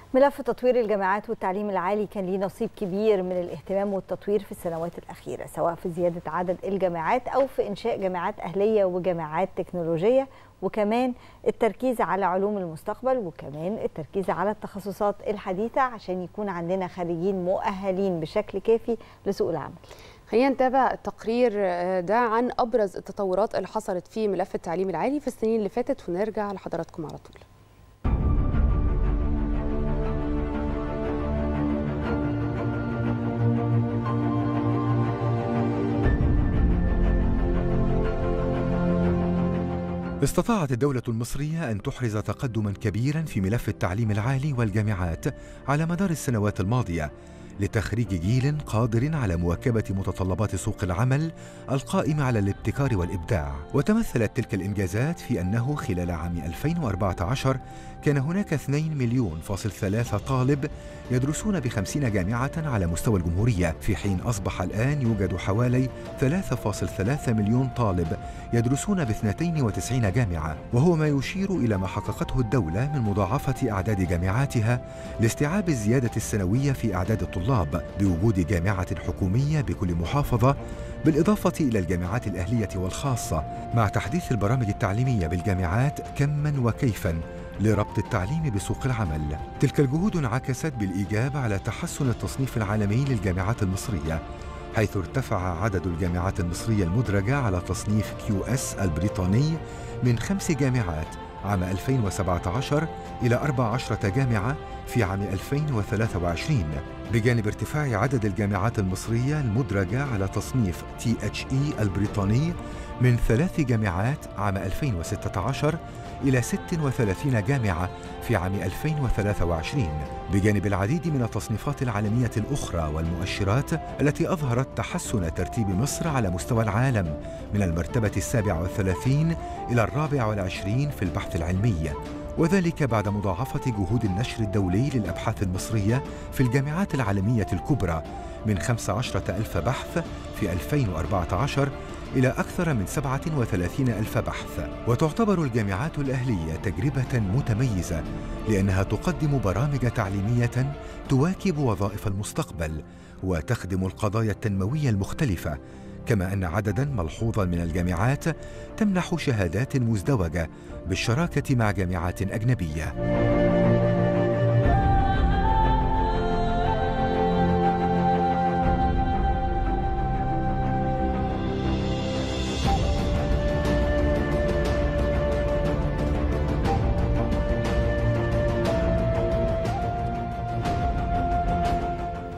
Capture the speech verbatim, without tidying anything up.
ملف تطوير الجامعات والتعليم العالي كان ليه نصيب كبير من الاهتمام والتطوير في السنوات الأخيرة، سواء في زيادة عدد الجامعات أو في إنشاء جامعات أهلية وجامعات تكنولوجية، وكمان التركيز على علوم المستقبل، وكمان التركيز على التخصصات الحديثة عشان يكون عندنا خريجين مؤهلين بشكل كافي لسوق العمل. خلينا نتابع التقرير ده عن أبرز التطورات اللي حصلت في ملف التعليم العالي في السنين اللي فاتت، ونرجع لحضراتكم على طول. استطاعت الدولة المصرية أن تحرز تقدماً كبيراً في ملف التعليم العالي والجامعات على مدار السنوات الماضية لتخريج جيل قادر على مواكبة متطلبات سوق العمل القائم على الابتكار والإبداع. وتمثلت تلك الإنجازات في أنه خلال عام ألفين وأربعة عشر كان هناك اثنين مليون فاصل ثلاثة طالب يدرسون بخمسين جامعة على مستوى الجمهورية، في حين أصبح الآن يوجد حوالي ثلاثة فاصل ثلاثة مليون طالب يدرسون باثنتين وتسعين جامعة، وهو ما يشير إلى ما حققته الدولة من مضاعفة أعداد جامعاتها لاستيعاب الزيادة السنوية في أعداد الطلاب بوجود جامعة حكومية بكل محافظة، بالإضافة إلى الجامعات الأهلية والخاصة، مع تحديث البرامج التعليمية بالجامعات كماً وكيفاً لربط التعليم بسوق العمل. تلك الجهود انعكست بالإيجاب على تحسن التصنيف العالمي للجامعات المصرية، حيث ارتفع عدد الجامعات المصرية المدرجة على تصنيف كيو إس البريطاني من خمس جامعات عام ألفين وسبعة عشر إلى أربع عشرة جامعة في عام ألفين وثلاثة وعشرين، بجانب ارتفاع عدد الجامعات المصرية المدرجة على تصنيف تي إتش إي البريطاني من ثلاث جامعات عام ألفين وستة عشر إلى ست وثلاثين جامعة في عام ألفين وثلاثة وعشرين، بجانب العديد من التصنيفات العالمية الأخرى والمؤشرات التي أظهرت تحسن ترتيب مصر على مستوى العالم من المرتبة السابعة والثلاثين إلى الرابعة والعشرين في البحث العلمي، وذلك بعد مضاعفة جهود النشر الدولي للأبحاث المصرية في الجامعات العالمية الكبرى من خمسة عشر ألف بحث في ألفين وأربعة عشر إلى أكثر من سبعة وثلاثين ألف بحث. وتعتبر الجامعات الأهلية تجربة متميزة لأنها تقدم برامج تعليمية تواكب وظائف المستقبل وتخدم القضايا التنموية المختلفة، كما أن عدداً ملحوظاً من الجامعات تمنح شهادات مزدوجة بالشراكة مع جامعات أجنبية.